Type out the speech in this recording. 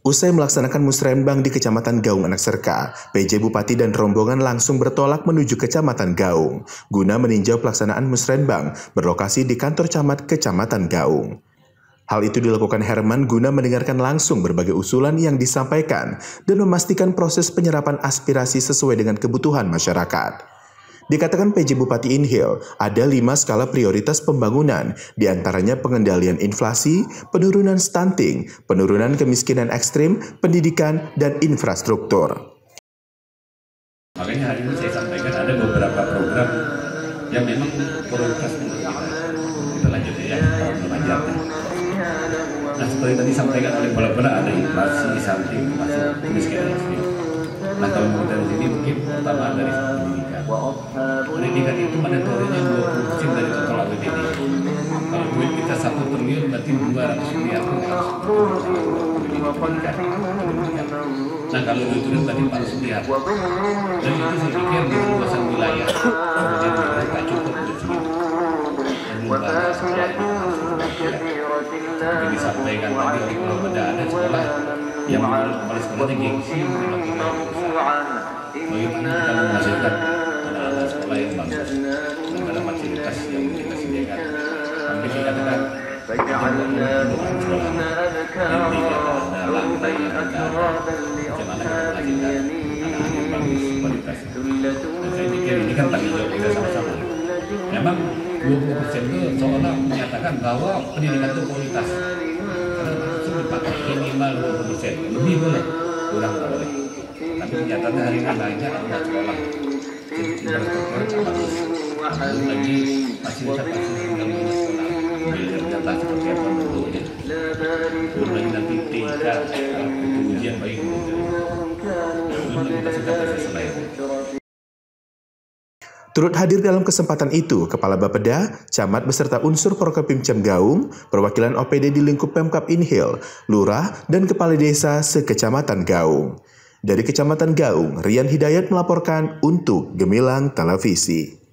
Usai melaksanakan musrenbang di Kecamatan Gaung Anak Serka, PJ Bupati dan rombongan langsung bertolak menuju Kecamatan Gaung guna meninjau pelaksanaan musrenbang berlokasi di kantor camat Kecamatan Gaung. Hal itu dilakukan Herman guna mendengarkan langsung berbagai usulan yang disampaikan dan memastikan proses penyerapan aspirasi sesuai dengan kebutuhan masyarakat. Dikatakan PJ Bupati Inhil, ada 5 skala prioritas pembangunan, diantaranya pengendalian inflasi, penurunan stunting, penurunan kemiskinan ekstrim, pendidikan, dan infrastruktur. Makanya hari ini saya sampaikan ada beberapa program yang memang prioritas untuk kita lanjut ya, mengajarkan. Nah seperti tadi sampaikan oleh Kepala ada inflasi, stunting, termasuk kemiskinan ekstrim. Nah kalau kita di sini mungkin pertama dari pendidikan. Pendidikan itu mandatorinya 20% dari total APBD. Kalau duit kita 1 triliun berarti 200 miliar harus pendidikan. Nah kalau 2 triliun berarti 400 miliar. Dan itu saya pikir di luasan wilayah kemudian tak cukup untuk segitu. Seperti disampaikan tadi oleh Kepala Beda ada sekolah yang menurut kepala sekolahnya gengsi melakukan usaha. Bagaimana kita menghasilkan anak-anak sekolah yang bagus dengan ada fasilitas yang kita sediakan. Sampai saya katakan jangan sekolah yang tidak ada lantai yang ada bagaimana kita menghasilkan anak-anak yang bagus kualitasnya. Dan saya pikir ini kan tanggung jawab kita sama-sama. Memang 20% itu seolah menyatakan bahwa pendidikan itu kualitas. Karena langsung dipakai minimal 20%, lebih boleh, kurang tak boleh. Tapi kenyataannya hari ini banyak anak sekolah infrastruktur bagus. Belum lagi fasilitas-fasilitas yang di sekolah, belajar data seperti apa bentuknya. Belum lagi nanti tingkat ujian bagi guru. Belum lagi fasilitas selain. Turut hadir dalam kesempatan itu, Kepala Bapeda, Camat beserta unsur Prokopimcam Gaung, perwakilan OPD di lingkup Pemkab Inhil, Lurah, dan Kepala Desa se-Kecamatan Gaung. Dari Kecamatan Gaung, Rian Hidayat melaporkan untuk Gemilang Televisi.